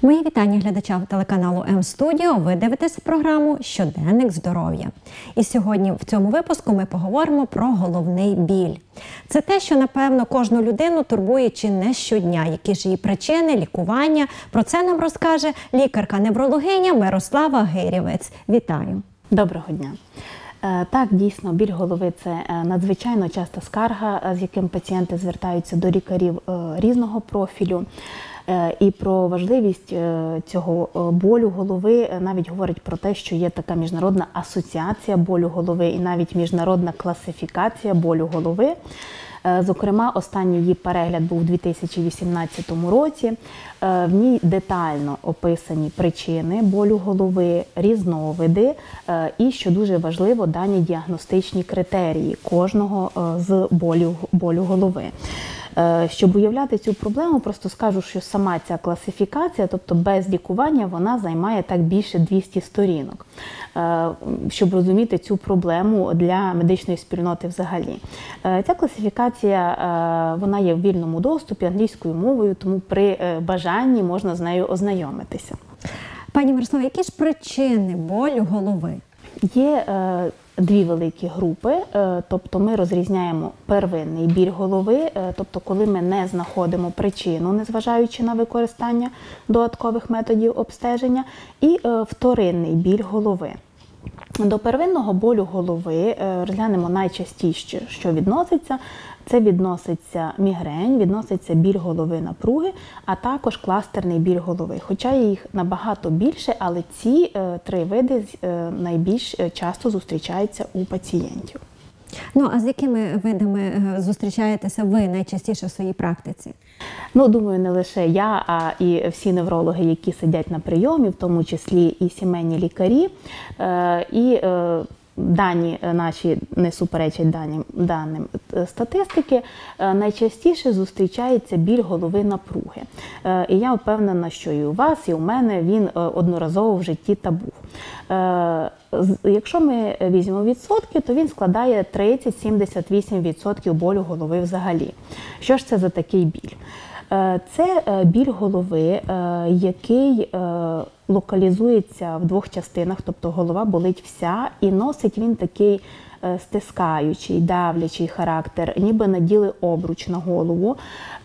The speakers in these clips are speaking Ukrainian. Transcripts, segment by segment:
Мої вітання глядачам телеканалу М-Студіо. Ви дивитесь програму «Щоденник здоров'я». І сьогодні в цьому випуску ми поговоримо про головний біль. Це те, що, напевно, кожну людину турбує чи не щодня. Які ж її причини, лікування. Про це нам розкаже лікарка-неврологиня Мирослава Гирєвець. Вітаю. Доброго дня. Так, дійсно, біль голови – це надзвичайно часта скарга, з яким пацієнти звертаються до лікарів різного профілю. І про важливість цього болю голови навіть говорить про те, що є така міжнародна асоціація болю голови і навіть міжнародна класифікація болю голови. Зокрема, останній її перегляд був у 2018 році. В ній детально описані причини болю голови, різновиди і, що дуже важливо, дані діагностичні критерії кожного з болю голови. Щоб уявляти цю проблему, просто скажу, що сама ця класифікація, тобто без лікування, вона займає так більше 200 сторінок, щоб розуміти цю проблему для медичної спільноти взагалі. Ця класифікація, вона є в вільному доступі англійською мовою, тому при бажанні можна з нею ознайомитися. Пані Мирослава, які ж причини болю голови? Є дві великі групи, тобто ми розрізняємо первинний біль голови, тобто коли ми не знаходимо причину, незважаючи на використання додаткових методів обстеження, і вторинний біль голови. До первинного болю голови розглянемо найчастіше, що відноситься. Це відноситься мігрень, відноситься біль голови напруги, а також кластерний біль голови. Хоча їх набагато більше, але ці три види найбільш часто зустрічаються у пацієнтів. Ну, а з якими видами зустрічаєтеся ви найчастіше в своїй практиці? Ну, думаю, не лише я, а і всі неврологи, які сидять на прийомі, в тому числі і сімейні лікарі, і дані наші не суперечать даним статистики, найчастіше зустрічається біль голови напруги. І я впевнена, що і у вас, і у мене він одноразово в житті та був. Якщо ми візьмемо відсотки, то він складає 30-78% болю голови взагалі. Що ж це за такий біль? Це біль голови, який локалізується в двох частинах, тобто голова болить вся, і носить він такий стискаючий, давлячий характер, ніби наділи обруч на голову,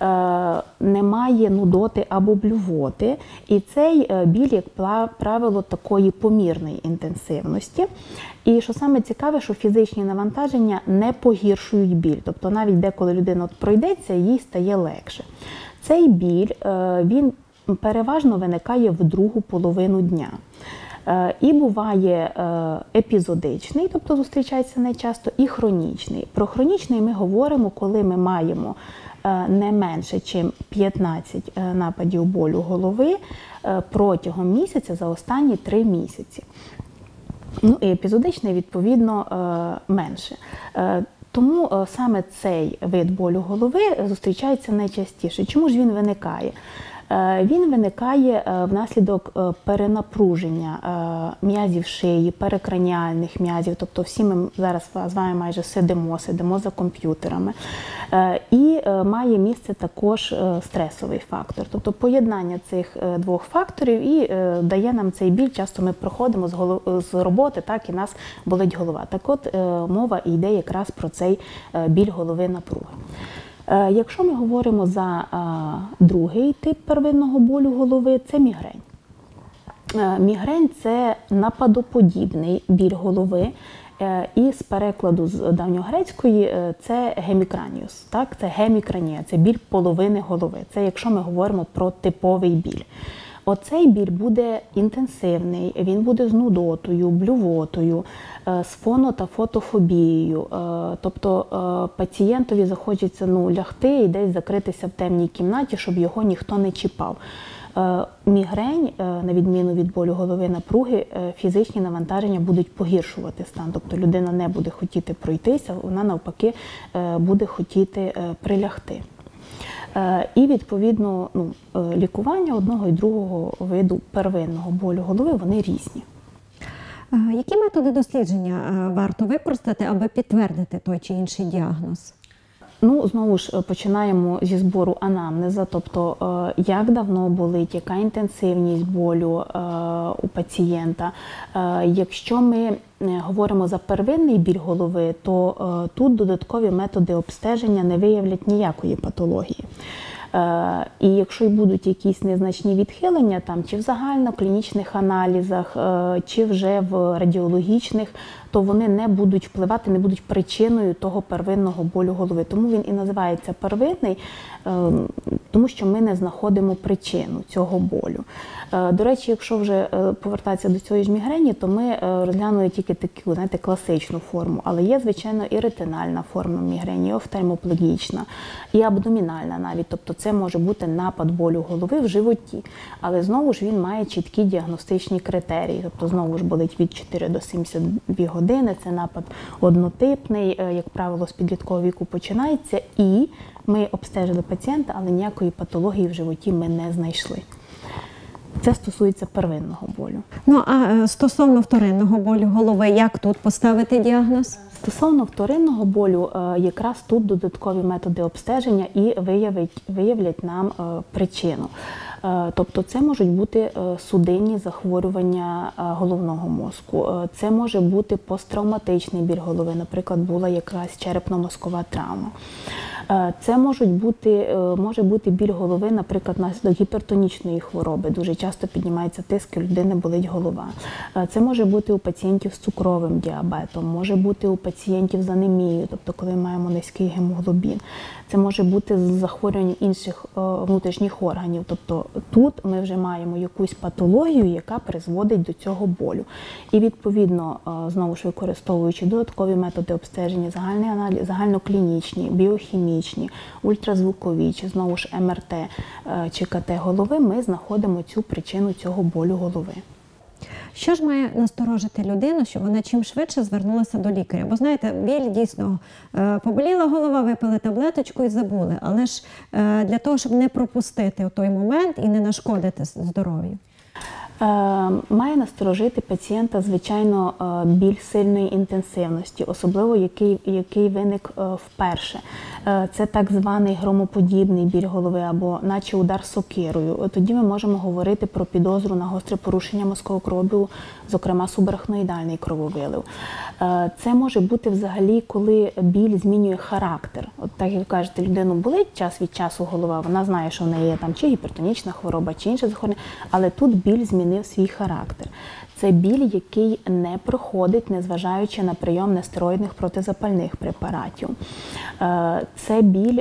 немає нудоти або блювоти. І цей біль, як правило, такої помірної інтенсивності. І що саме цікаве, що фізичні навантаження не погіршують біль. Тобто навіть деколи людина пройдеться, їй стає легше. Цей біль, він переважно виникає в другу половину дня. І буває епізодичний, тобто зустрічається найчасто, і хронічний. Про хронічний ми говоримо, коли ми маємо не менше, ніж 15 нападів болю голови протягом місяця за останні 3 місяці. Ну і епізодичний, відповідно, менше. Тому саме цей вид болю голови зустрічається найчастіше. Чому ж він виникає? Він виникає внаслідок перенапруження м'язів шиї, перекраніальних м'язів, тобто всі ми зараз з вами майже сидимо за комп'ютерами. І має місце також стресовий фактор, тобто поєднання цих двох факторів і дає нам цей біль. Часто ми проходимо з роботи, так і нас болить голова. Так от мова йде якраз про цей біль голови напруги. Якщо ми говоримо за другий тип первинного болю голови, це мігрень. Мігрень – це нападоподібний біль голови, і з перекладу з давньогрецької це гемікраніус. Так? Це гемікранія, це біль половини голови. Це якщо ми говоримо про типовий біль. Оцей біль буде інтенсивний, він буде з нудотою, блювотою, з фоно- та фотофобією. Тобто пацієнтові захочеться лягти і десь закритися в темній кімнаті, щоб його ніхто не чіпав. Мігрень, на відміну від болю голови напруги, фізичні навантаження будуть погіршувати стан. Тобто людина не буде хотіти пройтися, вона навпаки буде хотіти прилягти. І, відповідно, лікування одного і другого виду первинного болю голови, вони різні. Які методи дослідження варто використати, аби підтвердити той чи інший діагноз? Ну, знову ж починаємо зі збору анамнеза, тобто як давно болить, яка інтенсивність болю у пацієнта. Якщо ми говоримо за первинний біль голови, то тут додаткові методи обстеження не виявлять ніякої патології. І якщо й будуть якісь незначні відхилення, там, чи в загальноклінічних аналізах, чи вже в радіологічних, то вони не будуть впливати, не будуть причиною того первинного болю голови. Тому він і називається первинний, тому що ми не знаходимо причину цього болю. До речі, якщо вже повертатися до цієї ж мігрені, то ми розглянули тільки таку, знаєте, класичну форму. Але є, звичайно, і ретинальна форма мігрені, і офтальмоплегічна, і абдомінальна навіть. Тобто це може бути напад болю голови в животі. Але знову ж він має чіткі діагностичні критерії. Тобто знову ж болить від 4 до 72 години, це напад однотипний, як правило, з підліткового віку починається. І ми обстежили пацієнта, але ніякої патології в животі ми не знайшли. Це стосується первинного болю. Ну, а стосовно вторинного болю голови, як тут поставити діагноз? Стосовно вторинного болю, якраз тут додаткові методи обстеження і виявлять нам причину. Тобто це можуть бути судинні захворювання головного мозку, це може бути посттравматичний біль голови, наприклад, була якась черепно-мозкова травма. Це може бути біль голови, наприклад, внаслідок гіпертонічної хвороби. Дуже часто піднімається тиск, у людини болить голова. Це може бути у пацієнтів з цукровим діабетом, може бути у пацієнтів з анемією, тобто коли маємо низький гемоглобін. Це може бути з захворюванням інших внутрішніх органів. Тобто тут ми вже маємо якусь патологію, яка призводить до цього болю. І відповідно, знову ж використовуючи додаткові методи обстеження, загальний аналіз, загальноклінічні, біохімічні, ультразвукові, чи знову ж МРТ чи КТ голови, ми знаходимо цю причину цього болю голови. Що ж має насторожити людину, щоб вона чим швидше звернулася до лікаря? Бо, знаєте, біль дійсно, поболіла голова, випили таблеточку і забули. Але ж для того, щоб не пропустити той момент і не нашкодити здоров'ю. Має насторожити пацієнта, звичайно, біль сильної інтенсивності, особливо який виник вперше. Це так званий громоподібний біль голови або наче удар сокирою. Тоді ми можемо говорити про підозру на гостре порушення мозкового кровообігу, зокрема субарахноїдальний крововилив. Це може бути взагалі, коли біль змінює характер. От так, як ви кажете, людину болить час від часу голова, вона знає, що в неї є там чи гіпертонічна хвороба, чи інше захворювання, але тут біль змінив свій характер. Це біль, який не проходить, незважаючи на прийом нестероїдних протизапальних препаратів. Це біль,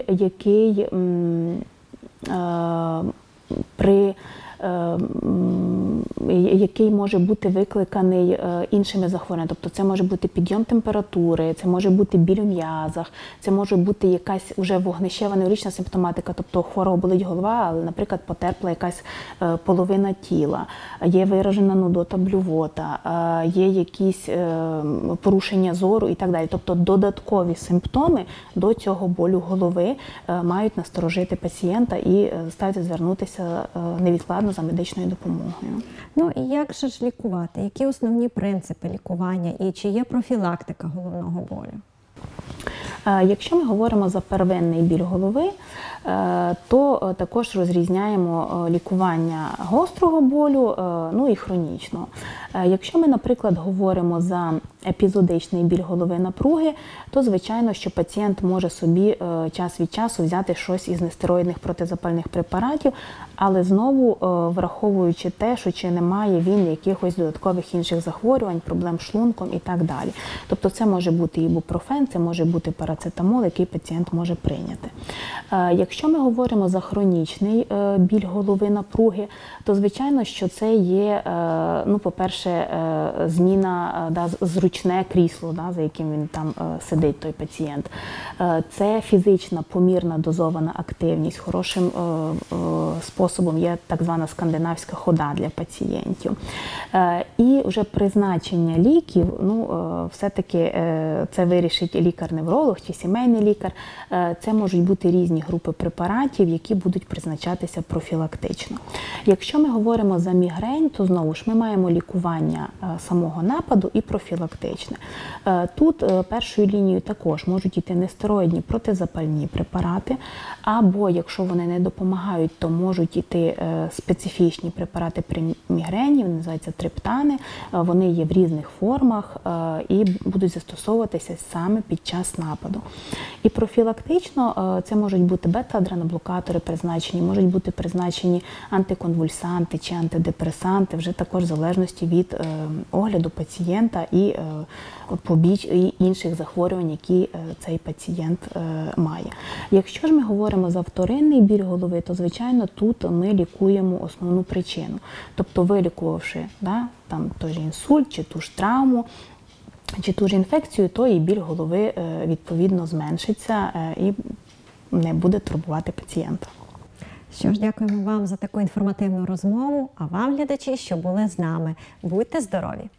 який може бути викликаний іншими захворюваннями. Тобто це може бути підйом температури, це може бути біль у м'язах, це може бути якась уже вогнищева неврологічна симптоматика, тобто хвороба болить голова, але, наприклад, потерпла якась половина тіла, є виражена нудота, блювота, є якісь порушення зору і так далі. Тобто додаткові симптоми до цього болю голови мають насторожити пацієнта і ставити звернутися невідкладно за медичною допомогою. Ну і як же ж лікувати? Які основні принципи лікування і чи є профілактика головного болю? Якщо ми говоримо за первинний біль голови, то також розрізняємо лікування гострого болю, ну і хронічного. Якщо ми, наприклад, говоримо за епізодичний біль голови напруги, то звичайно, що пацієнт може собі час від часу взяти щось із нестероїдних протизапальних препаратів, але знову враховуючи те, що чи немає він якихось додаткових інших захворювань, проблем з шлунком і так далі. Тобто це може бути ібупрофен, це може бути парацетамол, який пацієнт може прийняти. Якщо ми говоримо за хронічний біль голови напруги, то звичайно, що це є, ну, по-перше, зміна, зручне крісло, за яким він там сидить, той пацієнт. Це фізична, помірна, дозована активність. Хорошим способом є так звана скандинавська хода для пацієнтів. І вже призначення ліків, ну, все-таки це вирішить лікар-невролог чи сімейний лікар. Це можуть бути різні групи препаратів, які будуть призначатися профілактично. Якщо ми говоримо за мігрень, то знову ж ми маємо лікування самого нападу і профілактичне. профілактичне. Тут першою лінією також можуть йти нестероїдні протизапальні препарати, або якщо вони не допомагають, то можуть йти специфічні препарати при мігрені, вони називаються триптани, вони є в різних формах і будуть застосовуватися саме під час нападу. І профілактично це можуть бути бета-адреноблокатори призначені, можуть бути призначені антиконвульсанти чи антидепресанти, вже також в залежності від огляду пацієнта і інших захворювань, які цей пацієнт має. Якщо ж ми говоримо за вторинний біль голови, то, звичайно, тут ми лікуємо основну причину. Тобто, вилікувавши там той же інсульт, чи ту ж травму, чи ту ж інфекцію, то і біль голови, відповідно, зменшиться і не буде турбувати пацієнта. Що ж, дякуємо вам за таку інформативну розмову, а вам, глядачі, що були з нами. Будьте здорові!